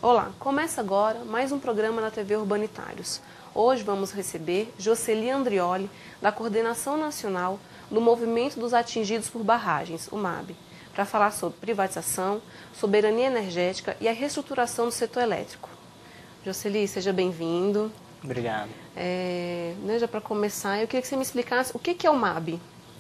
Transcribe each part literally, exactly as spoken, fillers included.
Olá, começa agora mais um programa na T V Urbanitários. Hoje vamos receber Jocely Andrioli, da Coordenação Nacional do Movimento dos Atingidos por Barragens, o MAB, para falar sobre privatização, soberania energética e a reestruturação do setor elétrico. Jocely, seja bem-vindo. Obrigado. É, né, já para começar, eu queria que você me explicasse o que, que é o MAB.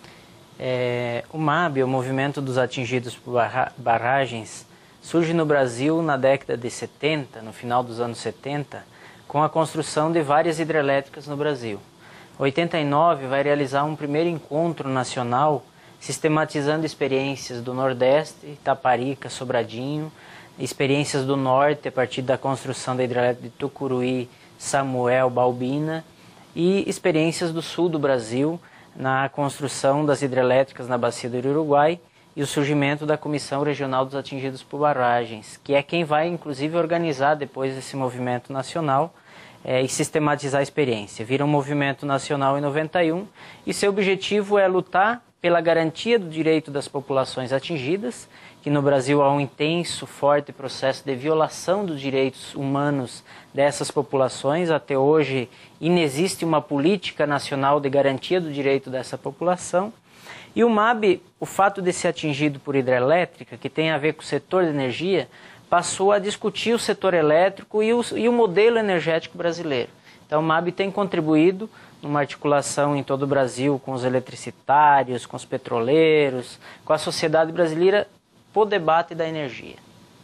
É, o MAB, o Movimento dos Atingidos por Barra Barragens, surge no Brasil na década de setenta, no final dos anos setenta, com a construção de várias hidrelétricas no Brasil. Em oitenta e nove vai realizar um primeiro encontro nacional sistematizando experiências do Nordeste, Itaparica, Sobradinho, experiências do Norte a partir da construção da hidrelétrica de Tucuruí, Samuel, Balbina, e experiências do Sul do Brasil na construção das hidrelétricas na Bacia do Uruguai e o surgimento da Comissão Regional dos Atingidos por Barragens, que é quem vai, inclusive, organizar depois esse movimento nacional é, e sistematizar a experiência. Vira um movimento nacional em noventa e um e seu objetivo é lutar pela garantia do direito das populações atingidas, que no Brasil há um intenso, forte processo de violação dos direitos humanos dessas populações. Até hoje, inexiste uma política nacional de garantia do direito dessa população. E o MAB, o fato de ser atingido por hidrelétrica, que tem a ver com o setor de energia, passou a discutir o setor elétrico e o, e o modelo energético brasileiro. Então o MAB tem contribuído numa articulação em todo o Brasil com os eletricitários, com os petroleiros, com a sociedade brasileira, para o debate da energia.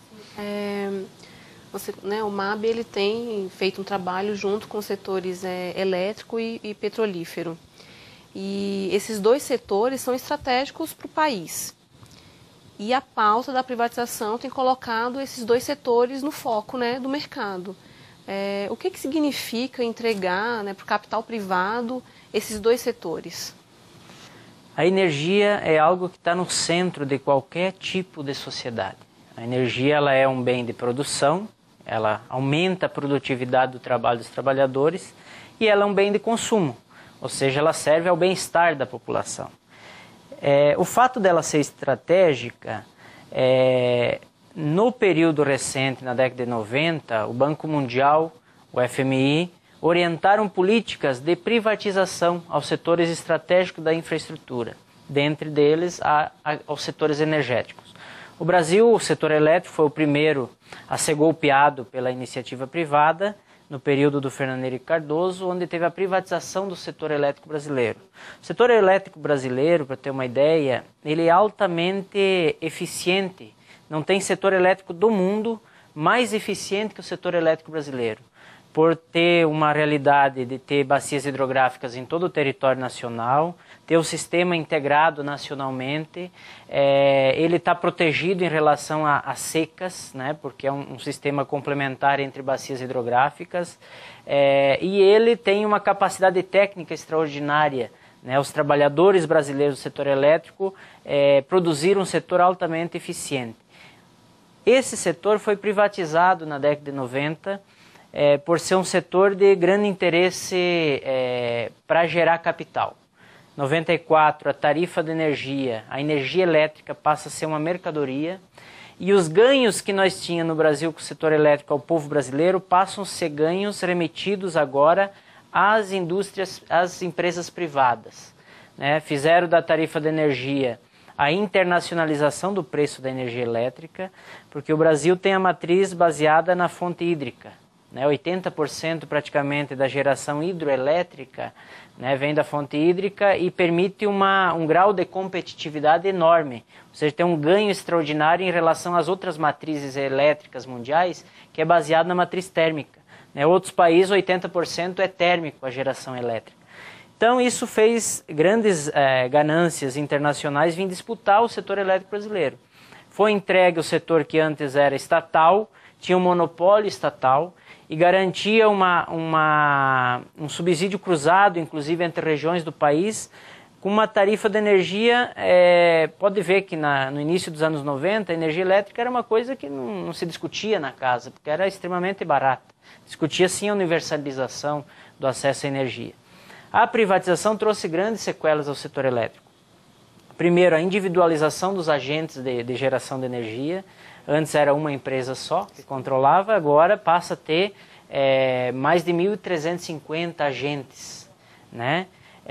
É, você, né, o MAB ele tem feito um trabalho junto com os setores é, elétrico e, e petrolífero. E esses dois setores são estratégicos para o país. E a pauta da privatização tem colocado esses dois setores no foco, né, do mercado. É, o que, que significa entregar, né, para o capital privado esses dois setores? A energia é algo que está no centro de qualquer tipo de sociedade. A energia ela é um bem de produção, ela aumenta a produtividade do trabalho dos trabalhadores e ela é um bem de consumo. Ou seja, ela serve ao bem-estar da população. É, o fato dela ser estratégica, é, no período recente, na década de noventa, o Banco Mundial, o F M I, orientaram políticas de privatização aos setores estratégicos da infraestrutura, dentre deles a, a, aos setores energéticos. O Brasil, o setor elétrico, foi o primeiro a ser golpeado pela iniciativa privada, no período do Fernando Henrique Cardoso, onde teve a privatização do setor elétrico brasileiro. O setor elétrico brasileiro, para ter uma ideia, ele é altamente eficiente. Não tem setor elétrico do mundo mais eficiente que o setor elétrico brasileiro, por ter uma realidade de ter bacias hidrográficas em todo o território nacional, ter o sistema integrado nacionalmente, é, ele está protegido em relação a, a secas, né, porque é um, um sistema complementar entre bacias hidrográficas, é, e ele tem uma capacidade técnica extraordinária. Né, os trabalhadores brasileiros do setor elétrico é, produziram um setor altamente eficiente. Esse setor foi privatizado na década de noventa, É, por ser um setor de grande interesse é, para gerar capital. Em noventa e quatro, a tarifa de energia, a energia elétrica passa a ser uma mercadoria e os ganhos que nós tínhamos no Brasil com o setor elétrico ao povo brasileiro passam a ser ganhos remetidos agora às indústrias, às empresas privadas. Né? Fizeram da tarifa de energia a internacionalização do preço da energia elétrica, porque o Brasil tem a matriz baseada na fonte hídrica. Né, oitenta por cento praticamente da geração hidroelétrica, né, vem da fonte hídrica e permite uma, um grau de competitividade enorme. Ou seja, tem um ganho extraordinário em relação às outras matrizes elétricas mundiais, que é baseado na matriz térmica. Né, outros países, oitenta por cento é térmico a geração elétrica. Então isso fez grandes eh, ganâncias internacionais vir disputar o setor elétrico brasileiro. Foi entregue o setor que antes era estatal, tinha um monopólio estatal, e garantia uma, uma, um subsídio cruzado, inclusive entre regiões do país, com uma tarifa de energia, é, pode ver que na, no início dos anos noventa, a energia elétrica era uma coisa que não, não se discutia na casa, porque era extremamente barata. Discutia sim a universalização do acesso à energia. A privatização trouxe grandes sequelas ao setor elétrico. Primeiro, a individualização dos agentes de, de geração de energia. Antes era uma empresa só que controlava, agora passa a ter é, mais de mil trezentos e cinquenta agentes, né?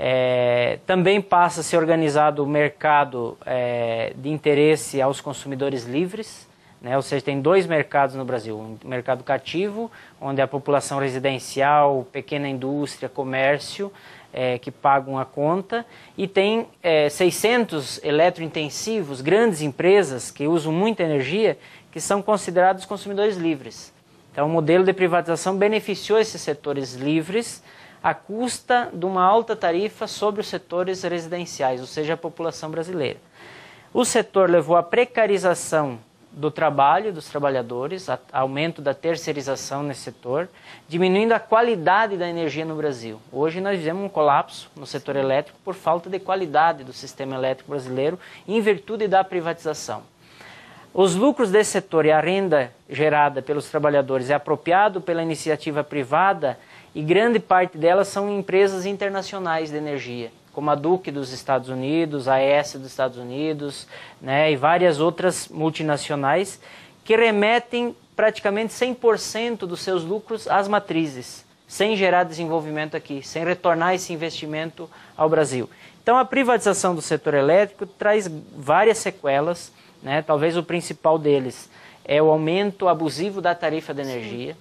É, também passa a ser organizado o mercado é, de interesse aos consumidores livres, né? Ou seja, tem dois mercados no Brasil, um mercado cativo, onde a população residencial, pequena indústria, comércio, é, que pagam a conta, e tem é, seiscentos eletrointensivos, grandes empresas que usam muita energia, que são considerados consumidores livres. Então o modelo de privatização beneficiou esses setores livres, à custa de uma alta tarifa sobre os setores residenciais, ou seja, a população brasileira. O setor levou à precarização do trabalho dos trabalhadores, a, aumento da terceirização nesse setor, diminuindo a qualidade da energia no Brasil. Hoje nós vivemos um colapso no setor elétrico por falta de qualidade do sistema elétrico brasileiro em virtude da privatização. Os lucros desse setor e a renda gerada pelos trabalhadores é apropriado pela iniciativa privada e grande parte delas são empresas internacionais de energia, como a Duke dos Estados Unidos, a A E S dos Estados Unidos, né, e várias outras multinacionais que remetem praticamente cem por cento dos seus lucros às matrizes, sem gerar desenvolvimento aqui, sem retornar esse investimento ao Brasil. Então a privatização do setor elétrico traz várias sequelas, né, talvez o principal deles é o aumento abusivo da tarifa de energia.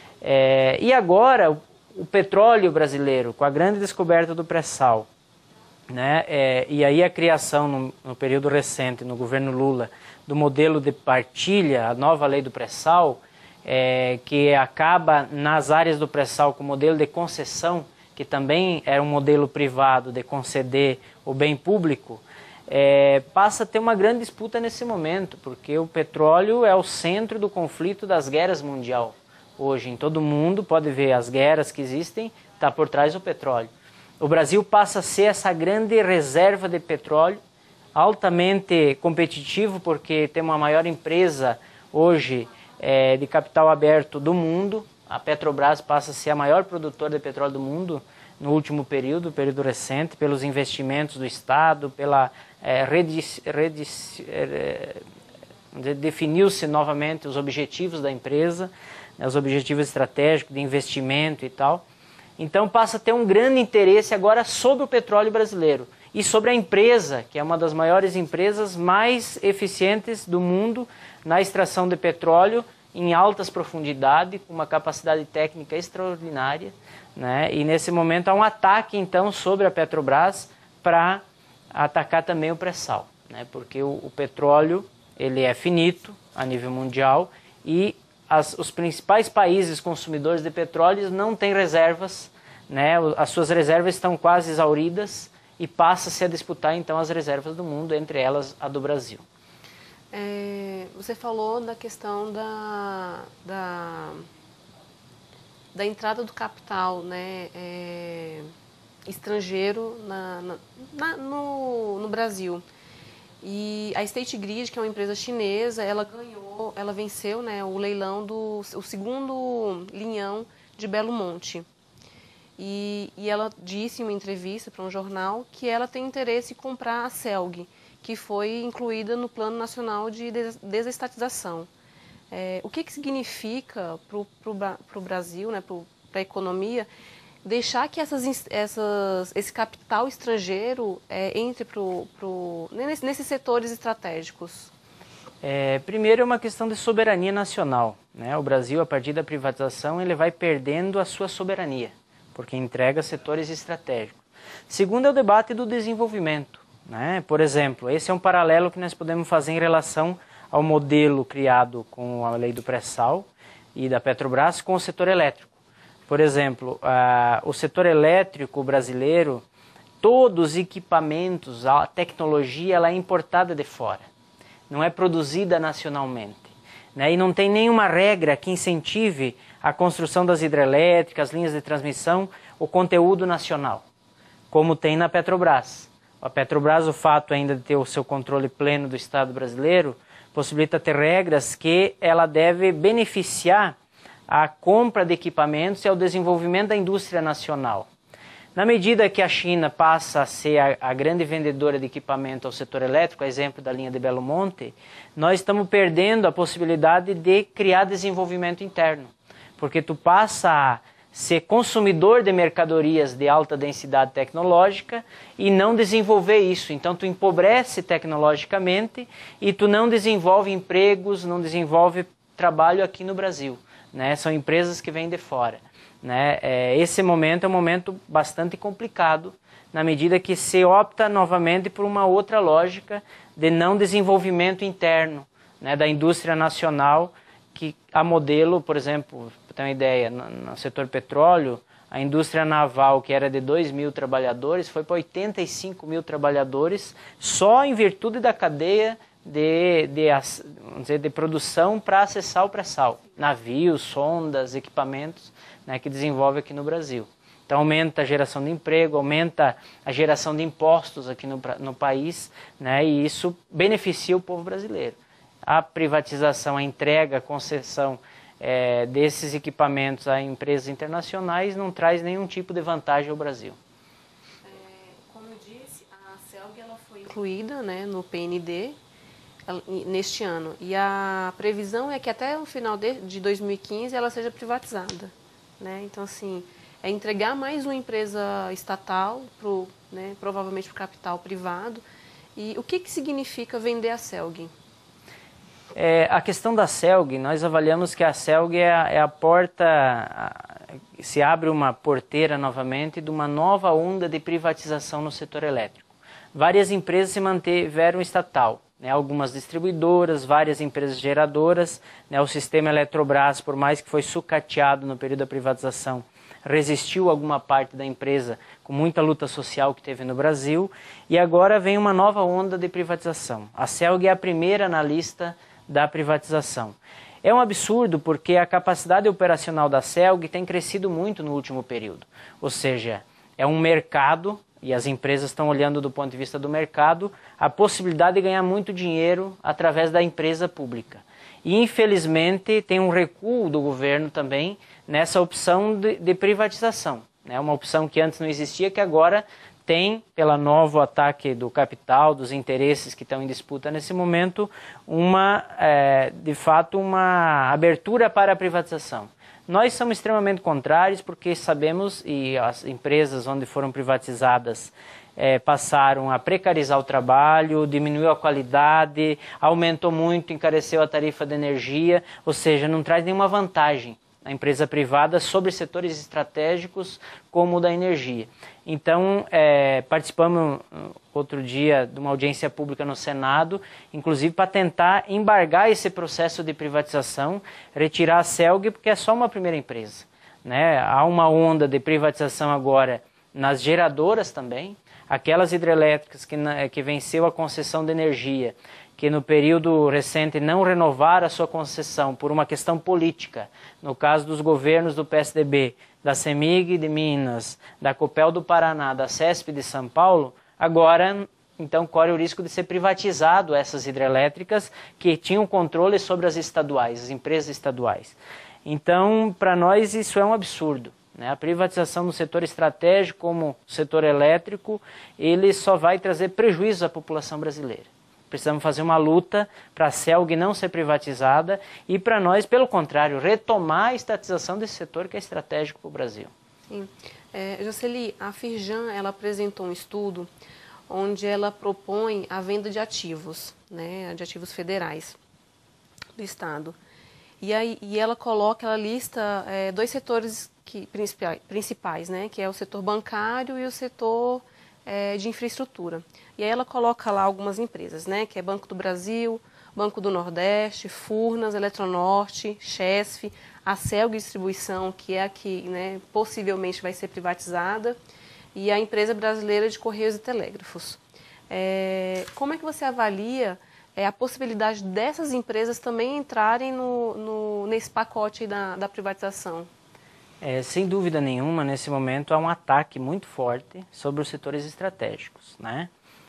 É, e agora o, o petróleo brasileiro, com a grande descoberta do pré-sal, né, é, e aí a criação no, no período recente, no governo Lula, do modelo de partilha, a nova lei do pré-sal, é, que acaba nas áreas do pré-sal com o modelo de concessão, que também era um modelo privado de conceder o bem público, é, passa a ter uma grande disputa nesse momento, porque o petróleo é o centro do conflito das guerras mundial. Hoje, em todo o mundo, pode ver as guerras que existem, está por trás do petróleo. O Brasil passa a ser essa grande reserva de petróleo, altamente competitivo, porque tem uma maior empresa hoje é, de capital aberto do mundo. A Petrobras passa a ser a maior produtora de petróleo do mundo no último período, período recente, pelos investimentos do Estado, pela é, redis, redis, é, definiu-se novamente os objetivos da empresa, né, os objetivos estratégicos de investimento e tal. Então passa a ter um grande interesse agora sobre o petróleo brasileiro e sobre a empresa, que é uma das maiores empresas mais eficientes do mundo na extração de petróleo em altas profundidades, com uma capacidade técnica extraordinária, né? E nesse momento há um ataque então sobre a Petrobras para atacar também o pré-sal, né? Porque o, o petróleo ele é finito a nível mundial e As, os principais países consumidores de petróleo não têm reservas, né? As suas reservas estão quase exauridas e passa-se a disputar então as reservas do mundo, entre elas a do Brasil. É, você falou da questão da, da, da entrada do capital, né, é, estrangeiro na, na, na, no, no Brasil. E a State Grid, que é uma empresa chinesa, ela ganhou, ela venceu, né, o leilão do o segundo linhão de Belo Monte. E, e ela disse em uma entrevista para um jornal que ela tem interesse em comprar a Celg, que foi incluída no Plano Nacional de Desestatização. É, o que, que significa para o Brasil, né, para a economia, deixar que essas, essas, esse capital estrangeiro é, entre pro, pro, nesse, nesses setores estratégicos? É, primeiro é uma questão de soberania nacional, né? O Brasil, a partir da privatização, ele vai perdendo a sua soberania, porque entrega setores estratégicos. Segundo é o debate do desenvolvimento, né? Por exemplo, esse é um paralelo que nós podemos fazer em relação ao modelo criado com a lei do pré-sal e da Petrobras com o setor elétrico. Por exemplo, uh, o setor elétrico brasileiro, todos os equipamentos, a tecnologia, ela é importada de fora, não é produzida nacionalmente, né? E não tem nenhuma regra que incentive a construção das hidrelétricas, linhas de transmissão, o conteúdo nacional, como tem na Petrobras. A Petrobras, o fato ainda de ter o seu controle pleno do Estado brasileiro, possibilita ter regras que ela deve beneficiar a compra de equipamentos e ao desenvolvimento da indústria nacional. Na medida que a China passa a ser a, a grande vendedora de equipamento ao setor elétrico, a exemplo da linha de Belo Monte, nós estamos perdendo a possibilidade de criar desenvolvimento interno, porque tu passa a ser consumidor de mercadorias de alta densidade tecnológica e não desenvolver isso. Então tu empobrece tecnologicamente e tu não desenvolve empregos, não desenvolve trabalho aqui no Brasil, né? São empresas que vêm de fora. Né? É, esse momento é um momento bastante complicado, na medida que se opta novamente por uma outra lógica de não desenvolvimento interno, né, da indústria nacional, que a modelo, por exemplo, para ter uma ideia, no, no setor petróleo, a indústria naval, que era de dois mil trabalhadores, foi para oitenta e cinco mil trabalhadores, só em virtude da cadeia de, de, vamos dizer, de produção para acessar o pré-sal, navios, sondas, equipamentos, né, que desenvolve aqui no Brasil. Então aumenta a geração de emprego, aumenta a geração de impostos aqui no, no país, né, e isso beneficia o povo brasileiro. A privatização, a entrega, a concessão é, desses equipamentos a empresas internacionais não traz nenhum tipo de vantagem ao Brasil. É, como eu disse, a CELG ela foi incluída, né, no P N D neste ano, e a previsão é que até o final de, de dois mil e quinze ela seja privatizada. Né? Então, assim, é entregar mais uma empresa estatal, pro, né, provavelmente para o capital privado. E o que, que significa vender a CELG? É, a questão da CELG, nós avaliamos que a CELG é a, é a porta, a, se abre uma porteira novamente de uma nova onda de privatização no setor elétrico. Várias empresas se mantiveram estatal. Né, algumas distribuidoras, várias empresas geradoras, né, o sistema Eletrobras, por mais que foi sucateado no período da privatização, resistiu alguma parte da empresa com muita luta social que teve no Brasil, e agora vem uma nova onda de privatização. A CELG é a primeira na lista da privatização. É um absurdo porque a capacidade operacional da CELG tem crescido muito no último período, ou seja, é um mercado, e as empresas estão olhando do ponto de vista do mercado, a possibilidade de ganhar muito dinheiro através da empresa pública. E, infelizmente, tem um recuo do governo também nessa opção de, de privatização. É uma opção que antes não existia, que agora tem, pelo novo ataque do capital, dos interesses que estão em disputa nesse momento, uma, é, de fato, uma abertura para a privatização. Nós somos extremamente contrários porque sabemos, e as empresas onde foram privatizadas é, passaram a precarizar o trabalho, diminuiu a qualidade, aumentou muito, encareceu a tarifa de energia, ou seja, não traz nenhuma vantagem a empresa privada sobre setores estratégicos como o da energia. Então, é, participamos outro dia de uma audiência pública no Senado, inclusive para tentar embargar esse processo de privatização, retirar a CELG, porque é só uma primeira empresa. Né? Há uma onda de privatização agora nas geradoras também, aquelas hidrelétricas que, que venceu a concessão de energia, que no período recente não renovaram a sua concessão por uma questão política, no caso dos governos do P S D B, da CEMIG de Minas, da Copel do Paraná, da CESP de São Paulo, agora então corre o risco de ser privatizado essas hidrelétricas que tinham controle sobre as estaduais, as empresas estaduais. Então, para nós isso é um absurdo. Né? A privatização no setor estratégico, como o setor elétrico, ele só vai trazer prejuízo à população brasileira. Precisamos fazer uma luta para a CELG não ser privatizada e para nós, pelo contrário, retomar a estatização desse setor que é estratégico para o Brasil. Sim. É, Jocely, a Firjan ela apresentou um estudo onde ela propõe a venda de ativos, né, de ativos federais do Estado. E, aí, e ela coloca, ela lista é, dois setores que, principais, principais, né, que é o setor bancário e o setor é, de infraestrutura. E aí ela coloca lá algumas empresas, né, que é Banco do Brasil, Banco do Nordeste, Furnas, Eletronorte, Chesf, a CELG Distribuição, que é a que, né, possivelmente vai ser privatizada, e a Empresa Brasileira de Correios e Telégrafos. É, como é que você avalia é, a possibilidade dessas empresas também entrarem no, no, nesse pacote aí da, da privatização? É, sem dúvida nenhuma, nesse momento há um ataque muito forte sobre os setores estratégicos, né?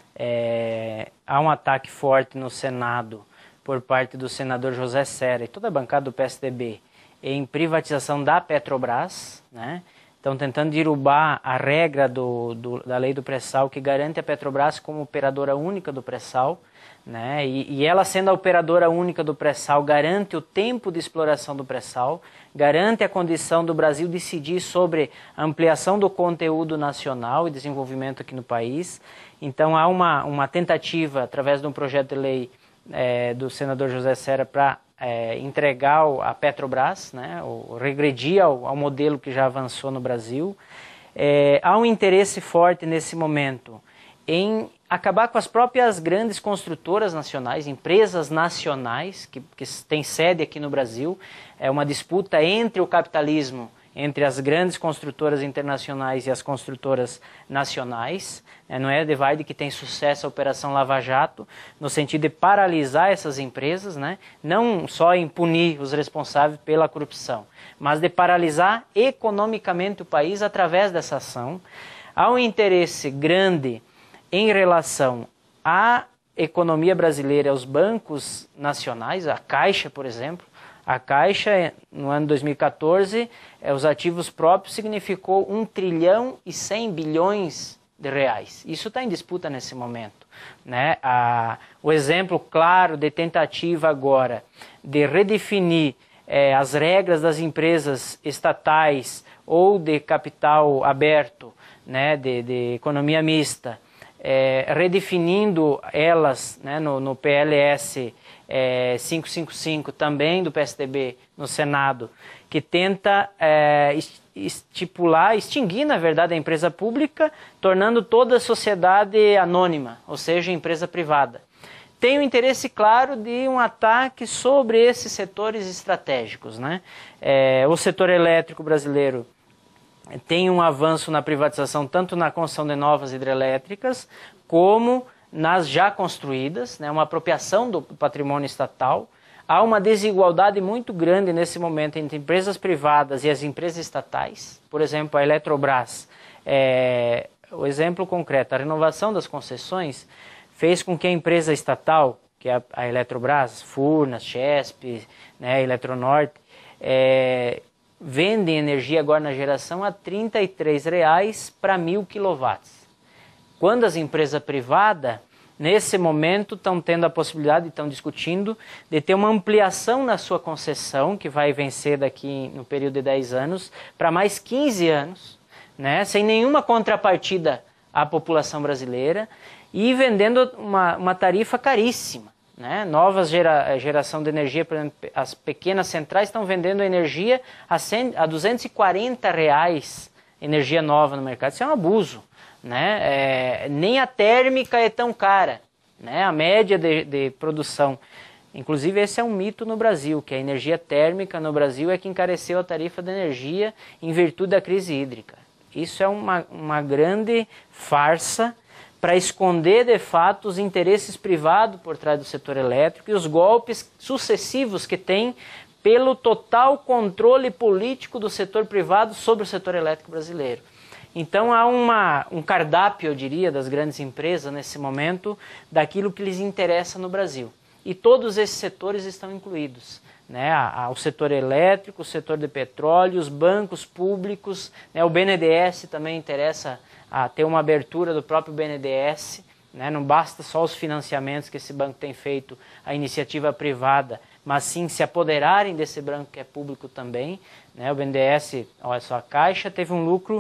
É, há um ataque forte no Senado por parte do senador José Serra e toda a bancada do P S D B em privatização da Petrobras, né? estão tentando derrubar a regra do, do, da lei do pré-sal que garante a Petrobras como operadora única do pré-sal, né? E, e ela sendo a operadora única do pré-sal garante o tempo de exploração do pré-sal, garante a condição do Brasil decidir sobre a ampliação do conteúdo nacional e desenvolvimento aqui no país. Então há uma, uma tentativa, através de um projeto de lei é, do senador José Serra, para é, entregar a Petrobras, né, ou regredir ao, ao modelo que já avançou no Brasil. É, há um interesse forte nesse momento em acabar com as próprias grandes construtoras nacionais, empresas nacionais que, que têm sede aqui no Brasil. É uma disputa entre o capitalismo, entre as grandes construtoras internacionais e as construtoras nacionais. É, não é Devide que tem sucesso a Operação Lava Jato, no sentido de paralisar essas empresas, né? Não só em punir os responsáveis pela corrupção, mas de paralisar economicamente o país através dessa ação. Há um interesse grande em relação à economia brasileira, aos bancos nacionais, a Caixa, por exemplo. A Caixa, no ano dois mil e quatorze, os ativos próprios significou um trilhão e cem bilhões de reais. Isso está em disputa nesse momento, né? A, o exemplo claro de tentativa agora de redefinir é, as regras das empresas estatais ou de capital aberto, né, de, de economia mista, É, redefinindo elas, né, no, no P L S é, quinhentos e cinquenta e cinco, também do P S D B no Senado, que tenta é, estipular, extinguir, na verdade, a empresa pública, tornando toda a sociedade anônima, ou seja, empresa privada. Tem o interesse claro de um ataque sobre esses setores estratégicos, né? É, o setor elétrico brasileiro tem um avanço na privatização, tanto na construção de novas hidrelétricas, como nas já construídas, né, uma apropriação do patrimônio estatal. Há uma desigualdade muito grande nesse momento entre empresas privadas e as empresas estatais. Por exemplo, a Eletrobras, é, o exemplo concreto, a renovação das concessões fez com que a empresa estatal, que é a Eletrobras, Furnas, Chesp, né, Eletronorte, é, vendem energia agora na geração a trinta e três reais para mil quilowatts. Quando as empresas privadas, nesse momento, estão tendo a possibilidade, estão discutindo, de ter uma ampliação na sua concessão, que vai vencer daqui no período de dez anos, para mais quinze anos, né, sem nenhuma contrapartida à população brasileira, e vendendo uma, uma tarifa caríssima. Né? Novas gera, geração de energia, por exemplo, as pequenas centrais estão vendendo energia a, cem, a duzentos e quarenta reais, energia nova no mercado. Isso é um abuso, né? É, nem a térmica é tão cara, né? A média de, de produção, inclusive esse é um mito no Brasil, que a energia térmica no Brasil é que encareceu a tarifa de energia em virtude da crise hídrica. Isso é uma, uma grande farsa para esconder, de fato, os interesses privados por trás do setor elétrico e os golpes sucessivos que tem pelo total controle político do setor privado sobre o setor elétrico brasileiro. Então há uma, um cardápio, eu diria, das grandes empresas nesse momento, daquilo que lhes interessa no Brasil. E todos esses setores estão incluídos. Né, o setor elétrico, o setor de petróleo, os bancos públicos, né, o B N D E S também interessa a ter uma abertura do próprio B N D E S, né, não basta só os financiamentos que esse banco tem feito à iniciativa privada, mas sim se apoderarem desse banco que é público também. Né, o B N D E S, olha só, a Caixa teve um lucro,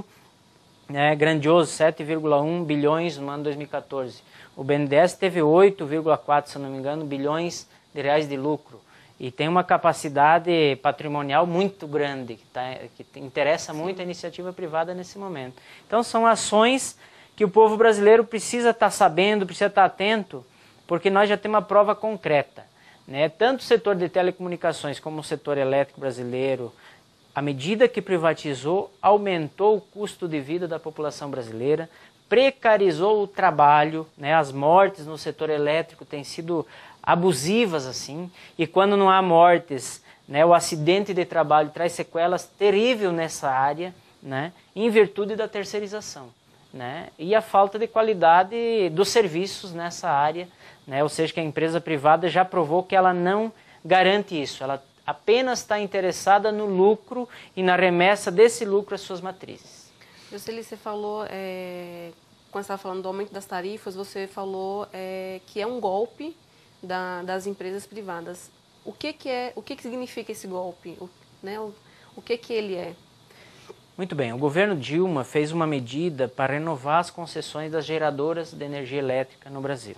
né, grandioso, sete vírgula um bilhões no ano dois mil e quatorze. O B N D E S teve oito vírgula quatro, se não me engano, bilhões de reais de lucro. E tem uma capacidade patrimonial muito grande, que, tá, que interessa muito a iniciativa privada nesse momento. Então são ações que o povo brasileiro precisa estar sabendo, precisa estar atento, porque nós já temos uma prova concreta. Né? Tanto o setor de telecomunicações como o setor elétrico brasileiro, à medida que privatizou, aumentou o custo de vida da população brasileira, precarizou o trabalho, né? As mortes no setor elétrico têm sido abusivas assim, e quando não há mortes, né, o acidente de trabalho traz sequelas terríveis nessa área, né, em virtude da terceirização, né, e a falta de qualidade dos serviços nessa área, né, ou seja, que a empresa privada já provou que ela não garante isso, ela apenas está interessada no lucro e na remessa desse lucro às suas matrizes. Jocely, você falou, é, quando você estava falando do aumento das tarifas, você falou é, que é um golpe da, das empresas privadas. O que que é, o que que significa esse golpe? O, né, o, o que que ele é? Muito bem, o governo Dilma fez uma medida para renovar as concessões das geradoras de energia elétrica no Brasil,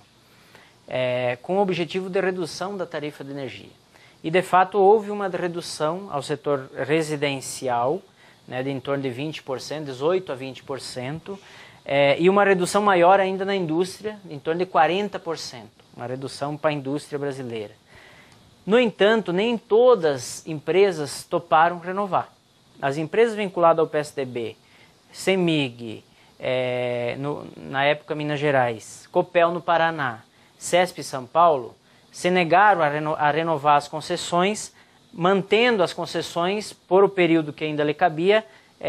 é, com o objetivo de redução da tarifa de energia. E, de fato, houve uma redução ao setor residencial, né, de em torno de vinte por cento, dezoito por cento a vinte por cento, é, e uma redução maior ainda na indústria, de em torno de quarenta por cento, uma redução para a indústria brasileira. No entanto, nem todas as empresas toparam renovar. As empresas vinculadas ao P S D B, CEMIG, é, no, na época Minas Gerais, Copel no Paraná, CESP São Paulo, se negaram a, reno, a renovar as concessões, mantendo as concessões por o período que ainda lhe cabia,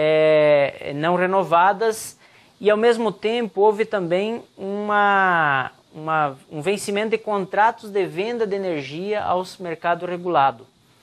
é, não renovadas, e ao mesmo tempo houve também uma, uma, um vencimento de contratos de venda de energia aos mercados regulados.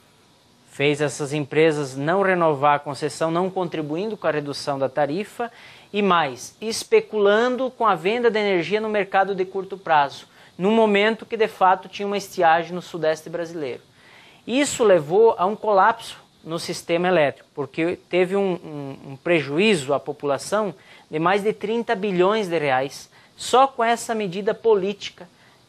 Fez essas empresas não renovar a concessão, não contribuindo com a redução da tarifa, e mais, especulando com a venda de energia no mercado de curto prazo, num momento que de fato tinha uma estiagem no sudeste brasileiro. Isso levou a um colapso no sistema elétrico, porque teve um, um, um prejuízo à população de mais de trinta bilhões de reais, só com essa medida política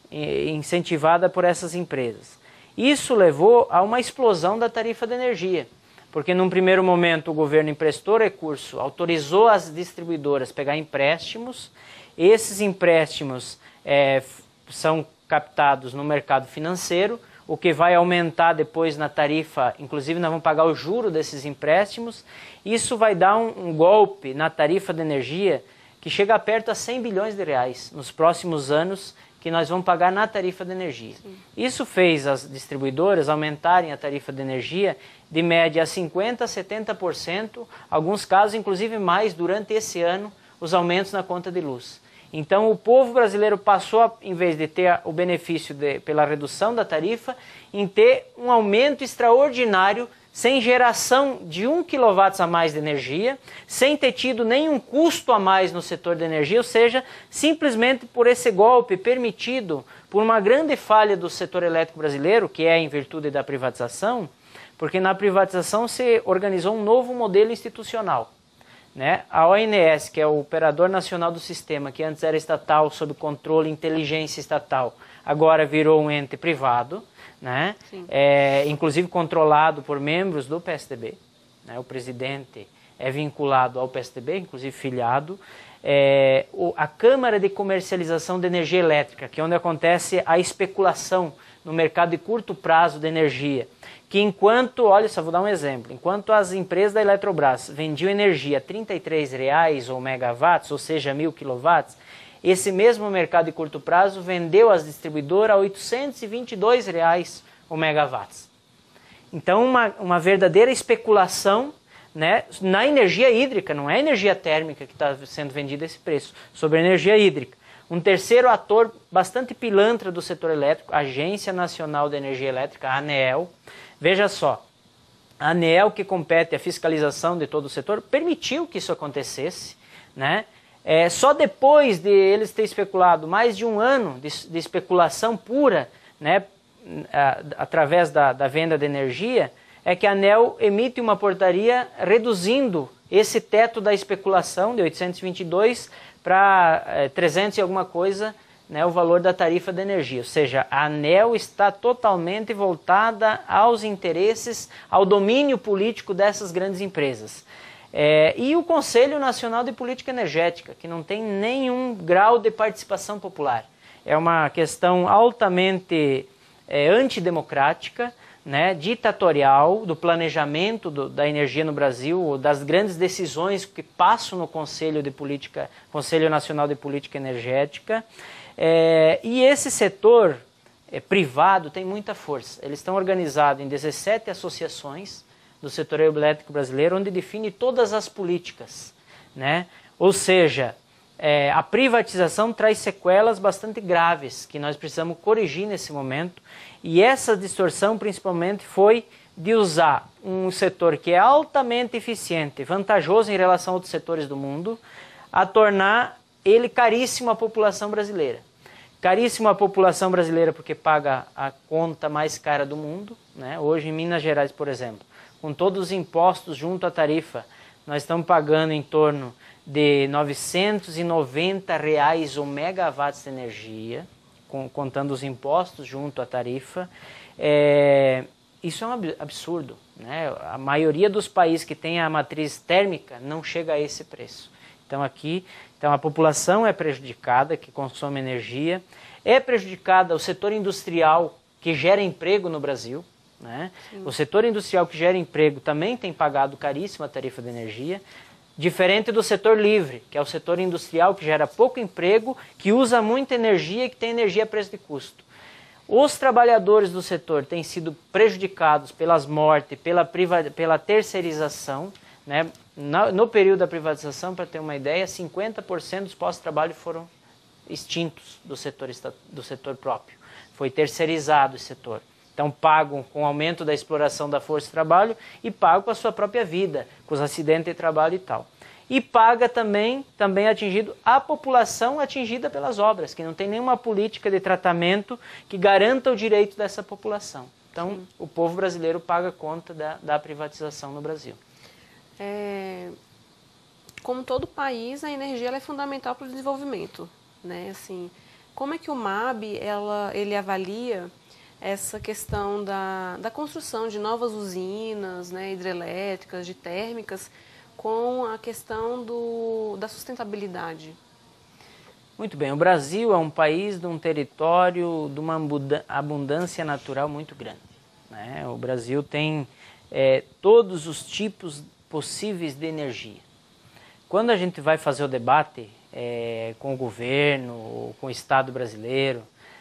incentivada por essas empresas. Isso levou a uma explosão da tarifa de energia, porque num primeiro momento o governo emprestou recurso, autorizou as distribuidoras a pegar empréstimos, esses empréstimos é, são captados no mercado financeiro, o que vai aumentar depois na tarifa, inclusive nós vamos pagar o juro desses empréstimos. Isso vai dar um, um golpe na tarifa de energia que chega perto a cem bilhões de reais nos próximos anos que nós vamos pagar na tarifa de energia. Sim. Isso fez as distribuidoras aumentarem a tarifa de energia de média a cinquenta por cento a setenta por cento, alguns casos inclusive mais durante esse ano, os aumentos na conta de luz. Então o povo brasileiro passou, a, em vez de ter o benefício de, pela redução da tarifa, em ter um aumento extraordinário, sem geração de um quilowatt a mais de energia, sem ter tido nenhum custo a mais no setor de energia, ou seja, simplesmente por esse golpe permitido por uma grande falha do setor elétrico brasileiro, que é em virtude da privatização, porque na privatização se organizou um novo modelo institucional. Né? A O N S, que é o Operador Nacional do Sistema, que antes era estatal, sob controle e inteligência estatal, agora virou um ente privado, né? É, inclusive controlado por membros do P S D B. Né? O presidente é vinculado ao P S D B, inclusive filiado. É, o, a Câmara de Comercialização de Energia Elétrica, que é onde acontece a especulação no mercado de curto prazo de energia, que enquanto, olha só, vou dar um exemplo, enquanto as empresas da Eletrobras vendiam energia a trinta e três reais ou megawatts, ou seja, mil quilowatts, esse mesmo mercado de curto prazo vendeu às distribuidoras a oitocentos e vinte e dois reais o megawatts. Então, uma, uma verdadeira especulação, né, na energia hídrica, não é energia térmica que está sendo vendida a esse preço, sobre a energia hídrica. Um terceiro ator bastante pilantra do setor elétrico, a Agência Nacional de Energia Elétrica, a ANEEL. Veja só, a ANEEL, que compete a fiscalização de todo o setor, permitiu que isso acontecesse, né? É, só depois de eles terem especulado mais de um ano de, de especulação pura, né, a, através da, da venda de energia, é que a ANEEL emite uma portaria reduzindo esse teto da especulação de oitocentos e vinte e dois para é, trezentos e alguma coisa, né, o valor da tarifa de energia. Ou seja, a ANEEL está totalmente voltada aos interesses, ao domínio político dessas grandes empresas. É, e o Conselho Nacional de Política Energética, que não tem nenhum grau de participação popular. É uma questão altamente é, antidemocrática, né, ditatorial, do planejamento do, da energia no Brasil, das grandes decisões que passam no Conselho, de Política, Conselho Nacional de Política Energética. É, e esse setor é, privado tem muita força. Eles estão organizados em dezessete associações do setor elétrico brasileiro, onde define todas as políticas, né? Ou seja, é, a privatização traz sequelas bastante graves que nós precisamos corrigir nesse momento. E essa distorção principalmente foi de usar um setor que é altamente eficiente, vantajoso em relação a outros setores do mundo, a tornar ele caríssimo à população brasileira. Caríssimo à população brasileira porque paga a conta mais cara do mundo, né? Hoje em Minas Gerais, por exemplo, com todos os impostos junto à tarifa, nós estamos pagando em torno de novecentos e noventa reais o megawatts de energia, com, contando os impostos junto à tarifa. É, isso é um absurdo, né? A maioria dos países que tem a matriz térmica não chega a esse preço. Então aqui, então a população é prejudicada, que consome energia, é prejudicada o setor industrial que gera emprego no Brasil, né? O setor industrial que gera emprego também tem pagado caríssima tarifa de energia, diferente do setor livre, que é o setor industrial que gera pouco emprego, que usa muita energia e que tem energia a preço de custo. Os trabalhadores do setor têm sido prejudicados pelas mortes, pela, priva, pela terceirização, né? No, no período da privatização, para ter uma ideia, cinquenta por cento dos postos de trabalho foram extintos do setor, do setor próprio. Foi terceirizado esse setor. Então pagam com o aumento da exploração da força de trabalho e pagam com a sua própria vida, com os acidentes de trabalho e tal. E paga também, também atingido a população atingida pelas obras, que não tem nenhuma política de tratamento que garanta o direito dessa população. Então Sim. o povo brasileiro paga conta da, da privatização no Brasil. É, como todo país, a energia ela é fundamental para o desenvolvimento, né? Assim, como é que o M A B ela, ele avalia essa questão da, da construção de novas usinas, né, hidrelétricas, de térmicas, com a questão do, da sustentabilidade? Muito bem, o Brasil é um país de um território de uma abundância natural muito grande, né? O Brasil tem é, todos os tipos possíveis de energia. Quando a gente vai fazer o debate é, com o governo, com o Estado brasileiro,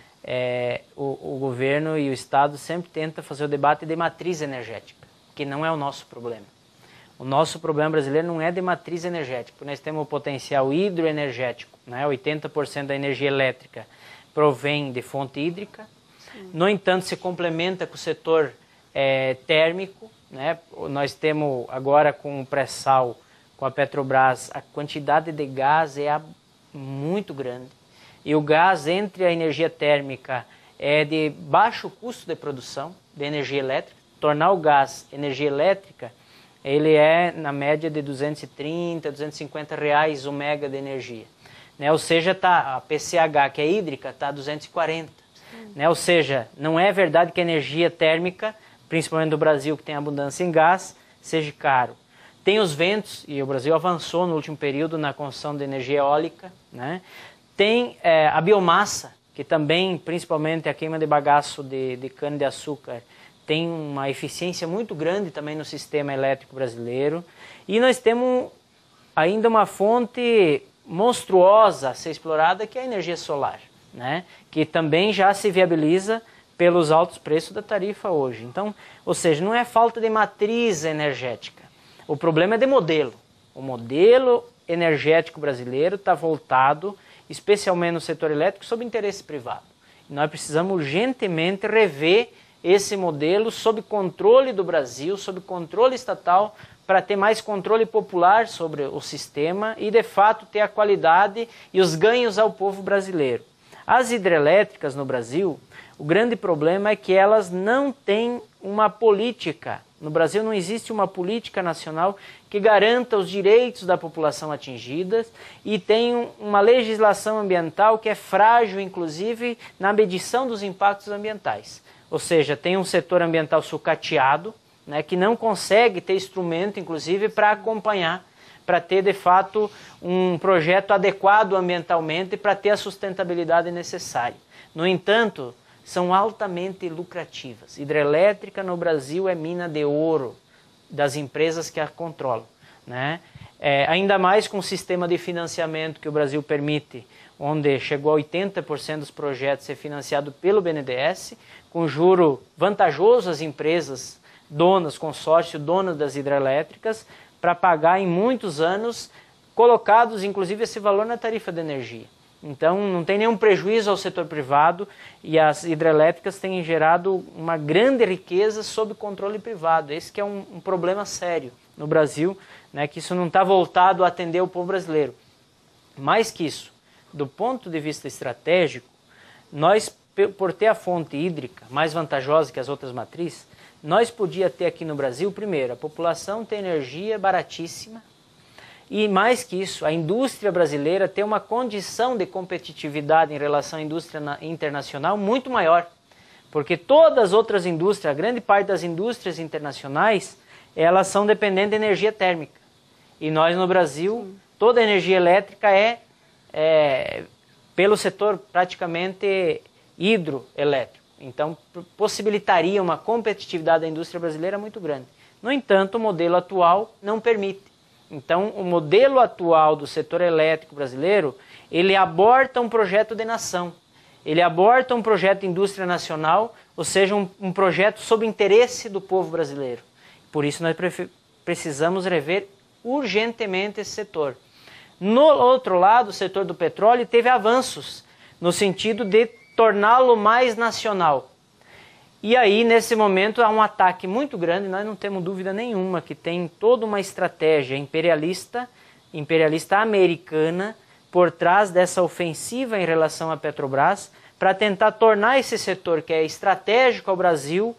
é, o, o governo e o Estado sempre tentam fazer o debate de matriz energética, que não é o nosso problema. O nosso problema brasileiro não é de matriz energética, porque nós temos o potencial hidroenergético, né? oitenta por cento da energia elétrica provém de fonte hídrica. Sim. No entanto, se complementa com o setor é, térmico, né? Nós temos agora com o pré-sal, com a Petrobras, a quantidade de gás é muito grande. E o gás entre a energia térmica é de baixo custo de produção de energia elétrica. Tornar o gás energia elétrica, ele é na média de duzentos e trinta, duzentos e cinquenta reais o mega de energia. Né? Ou seja, tá, a P C H, que é hídrica, está a duzentos e quarenta. Né? Ou seja, não é verdade que a energia térmica, principalmente do Brasil, que tem abundância em gás, seja caro. Tem os ventos, e o Brasil avançou no último período na construção de energia eólica, né? Tem é, a biomassa, que também, principalmente a queima de bagaço de, de cana-de-açúcar, tem uma eficiência muito grande também no sistema elétrico brasileiro. E nós temos ainda uma fonte monstruosa a ser explorada, que é a energia solar, né? Que também já se viabiliza pelos altos preços da tarifa hoje. Então, ou seja, não é falta de matriz energética. O problema é de modelo. O modelo energético brasileiro está voltado, especialmente no setor elétrico, sob interesse privado. E nós precisamos urgentemente rever esse modelo sob controle do Brasil, sob controle estatal, para ter mais controle popular sobre o sistema e, de fato, ter a qualidade e os ganhos ao povo brasileiro. As hidrelétricas no Brasil, o grande problema é que elas não têm uma política. No Brasil não existe uma política nacional que garanta os direitos da população atingida e tem uma legislação ambiental que é frágil, inclusive, na medição dos impactos ambientais. Ou seja, tem um setor ambiental sucateado, né, que não consegue ter instrumento, inclusive, para acompanhar, para ter, de fato, um projeto adequado ambientalmente para ter a sustentabilidade necessária. No entanto, são altamente lucrativas. Hidrelétrica no Brasil é mina de ouro das empresas que a controlam, né? É, ainda mais com o sistema de financiamento que o Brasil permite, onde chegou a oitenta por cento dos projetos ser financiado pelo B N D E S, com juro vantajoso às empresas donas, consórcio, donas das hidrelétricas, para pagar em muitos anos colocados, inclusive, esse valor na tarifa de energia. Então, não tem nenhum prejuízo ao setor privado e as hidrelétricas têm gerado uma grande riqueza sob controle privado. Esse que é um, um problema sério no Brasil, né, que isso não está voltado a atender o povo brasileiro. Mais que isso, do ponto de vista estratégico, nós, por ter a fonte hídrica mais vantajosa que as outras matrizes, nós podíamos ter aqui no Brasil, primeiro, a população tem energia baratíssima, e mais que isso, a indústria brasileira tem uma condição de competitividade em relação à indústria internacional muito maior. Porque todas as outras indústrias, a grande parte das indústrias internacionais, elas são dependentes de energia térmica. E nós no Brasil, toda a energia elétrica é, é pelo setor praticamente hidroelétrico. Então, possibilitaria uma competitividade da indústria brasileira muito grande. No entanto, o modelo atual não permite. Então, o modelo atual do setor elétrico brasileiro, ele aborta um projeto de nação, ele aborta um projeto de indústria nacional, ou seja, um, um projeto sob interesse do povo brasileiro. Por isso, nós precisamos rever urgentemente esse setor. No outro lado, o setor do petróleo teve avanços, no sentido de torná-lo mais nacional. E aí, nesse momento, há um ataque muito grande, nós não temos dúvida nenhuma que tem toda uma estratégia imperialista, imperialista americana, por trás dessa ofensiva em relação à Petrobras, para tentar tornar esse setor, que é estratégico ao Brasil,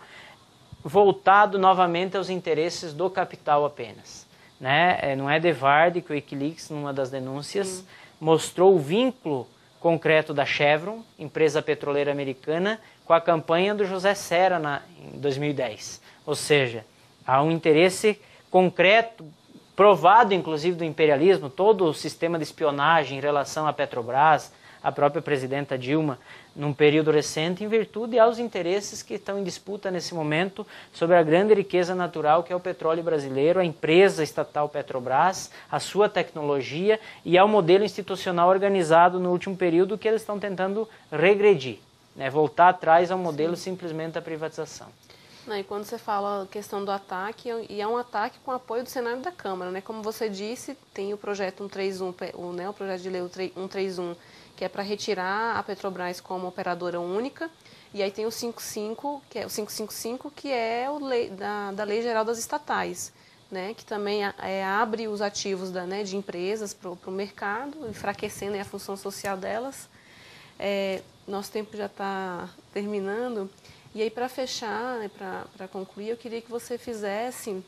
voltado novamente aos interesses do capital apenas. Né? Não é de Varde que o Wikileaks, numa das denúncias, Sim. mostrou o vínculo concreto da Chevron, empresa petroleira americana, com a campanha do José Serra na, em dois mil e dez. Ou seja, há um interesse concreto, provado inclusive do imperialismo, todo o sistema de espionagem em relação à Petrobras, à própria presidenta Dilma, num período recente, em virtude aos interesses que estão em disputa nesse momento sobre a grande riqueza natural que é o petróleo brasileiro, a empresa estatal Petrobras, a sua tecnologia e ao modelo institucional organizado no último período que eles estão tentando regredir. Né, voltar atrás ao modelo Sim. simplesmente da privatização. Não, e quando você fala a questão do ataque, e é um ataque com apoio do Senado e da Câmara, né? Como você disse, tem o projeto cento e trinta e um, o, né, o projeto de lei cento e trinta e um, que é para retirar a Petrobras como operadora única, e aí tem o cinquenta e cinco, que é o quinhentos e cinquenta e cinco, que é o lei, da, da Lei Geral das Estatais, né? Que também é, abre os ativos da, né, de empresas para o mercado, enfraquecendo, né, a função social delas. É, nosso tempo já está terminando, e aí para fechar, né, para concluir, eu queria que você fizesse,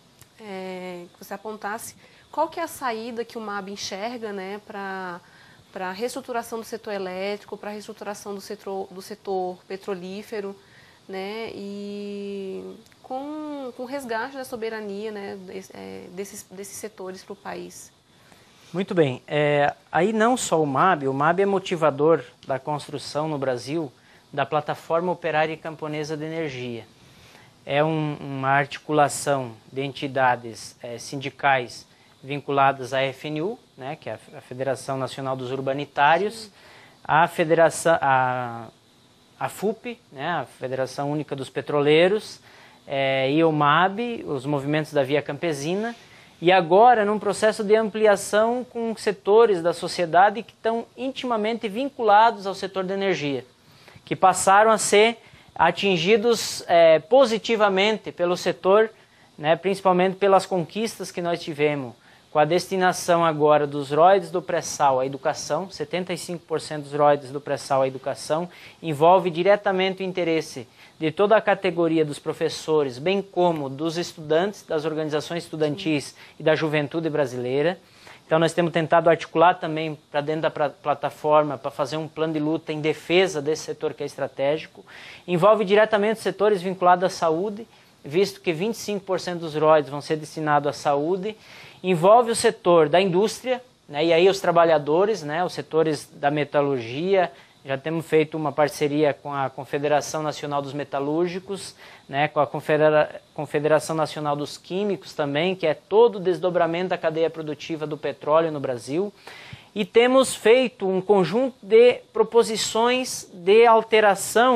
é, que você apontasse qual que é a saída que o M A B enxerga, né, para para a reestruturação do setor elétrico, para a reestruturação do setor, do setor petrolífero, né, e com, com o resgate da soberania, né, desses, desses setores para o país. Muito bem. É, aí não só o M A B, o M A B é motivador da construção no Brasil da Plataforma Operária e Camponesa de Energia. É um, uma articulação de entidades é, sindicais vinculadas à F N U, né, que é a Federação Nacional dos Urbanitários, a, Federação, a, a F U P, né, a Federação Única dos Petroleiros, é, e o M A B, os movimentos da Via Campesina, e agora num processo de ampliação com setores da sociedade que estão intimamente vinculados ao setor da energia, que passaram a ser atingidos é, positivamente pelo setor, né, principalmente pelas conquistas que nós tivemos, com a destinação agora dos royalties do pré-sal à educação, setenta e cinco por cento dos royalties do pré-sal à educação, envolve diretamente o interesse de toda a categoria dos professores, bem como dos estudantes, das organizações estudantis e da juventude brasileira. Então nós temos tentado articular também para dentro da plataforma para fazer um plano de luta em defesa desse setor que é estratégico. Envolve diretamente os setores vinculados à saúde, visto que vinte e cinco por cento dos royalties vão ser destinados à saúde. Envolve o setor da indústria, né, e aí os trabalhadores, né, os setores da metalurgia. Já temos feito uma parceria com a Confederação Nacional dos Metalúrgicos, né, com a Confedera- Confederação Nacional dos Químicos também, que é todo o desdobramento da cadeia produtiva do petróleo no Brasil. E temos feito um conjunto de proposições de alteração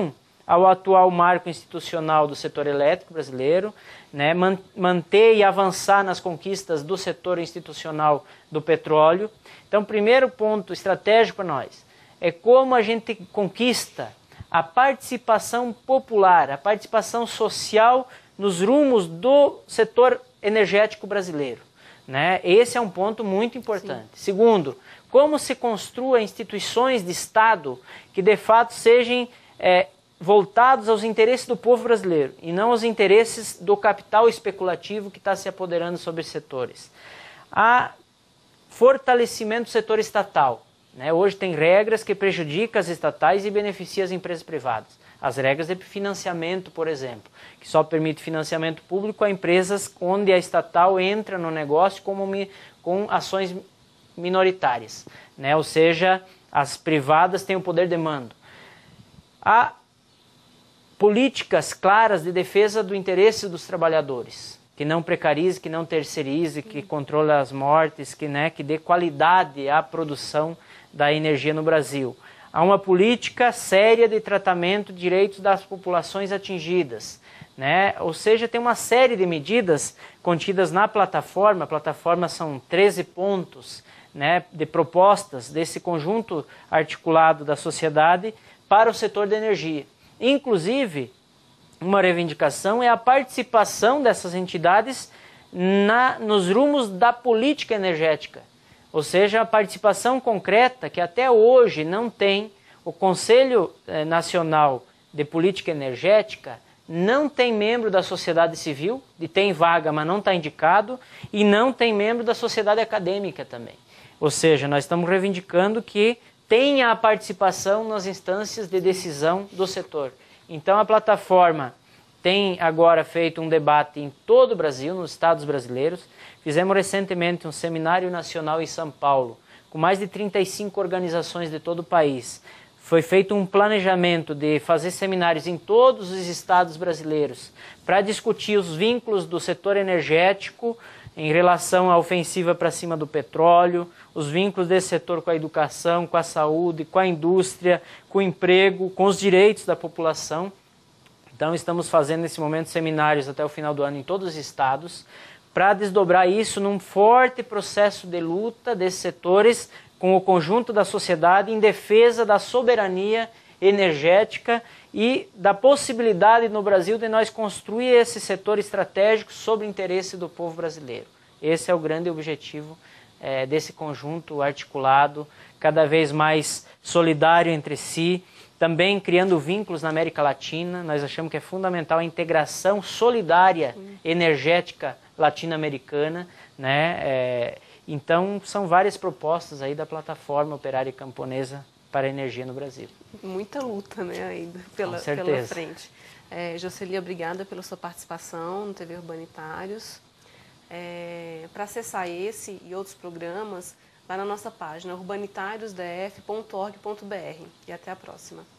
ao atual marco institucional do setor elétrico brasileiro, né, manter e avançar nas conquistas do setor institucional do petróleo. Então, o primeiro ponto estratégico para nós é como a gente conquista a participação popular, a participação social nos rumos do setor energético brasileiro, né? Esse é um ponto muito importante. Sim. Segundo, como se construa instituições de Estado que de fato sejam é, voltados aos interesses do povo brasileiro e não aos interesses do capital especulativo que está se apoderando sobre os setores. Há fortalecimento do setor estatal. Né? Hoje tem regras que prejudicam as estatais e beneficiam as empresas privadas. As regras de financiamento, por exemplo, que só permite financiamento público a empresas onde a estatal entra no negócio como, com ações minoritárias. Né? Ou seja, as privadas têm o poder de mando. Há políticas claras de defesa do interesse dos trabalhadores, que não precarize, que não terceirize, que controle as mortes, que, né, que dê qualidade à produção da energia no Brasil. Há uma política séria de tratamento de direitos das populações atingidas, né? Ou seja, tem uma série de medidas contidas na plataforma. A plataforma são treze pontos, né, de propostas desse conjunto articulado da sociedade para o setor da energia. Inclusive, uma reivindicação é a participação dessas entidades na, nos rumos da política energética. Ou seja, a participação concreta que até hoje não tem. O Conselho Nacional de Política Energética não tem membro da sociedade civil, e tem vaga, mas não está indicado, e não tem membro da sociedade acadêmica também. Ou seja, nós estamos reivindicando que tenha a participação nas instâncias de decisão do setor. Então a plataforma tem agora feito um debate em todo o Brasil, nos estados brasileiros. Fizemos recentemente um seminário nacional em São Paulo, com mais de trinta e cinco organizações de todo o país. Foi feito um planejamento de fazer seminários em todos os estados brasileiros para discutir os vínculos do setor energético em relação à ofensiva para cima do petróleo, os vínculos desse setor com a educação, com a saúde, com a indústria, com o emprego, com os direitos da população. Então estamos fazendo nesse momento seminários até o final do ano em todos os estados para desdobrar isso num forte processo de luta desses setores com o conjunto da sociedade em defesa da soberania energética e da possibilidade no Brasil de nós construir esse setor estratégico sob o interesse do povo brasileiro. Esse é o grande objetivo é, desse conjunto articulado, cada vez mais solidário entre si, também criando vínculos na América Latina. Nós achamos que é fundamental a integração solidária energética latino-americana, né? É, então, são várias propostas aí da plataforma operária camponesa para a energia no Brasil. Muita luta, né, ainda pela, pela frente. É, Jocely, obrigada pela sua participação no T V Urbanitários. É, para acessar esse e outros programas, vai na nossa página urbanitários d f ponto org ponto b r. E até a próxima.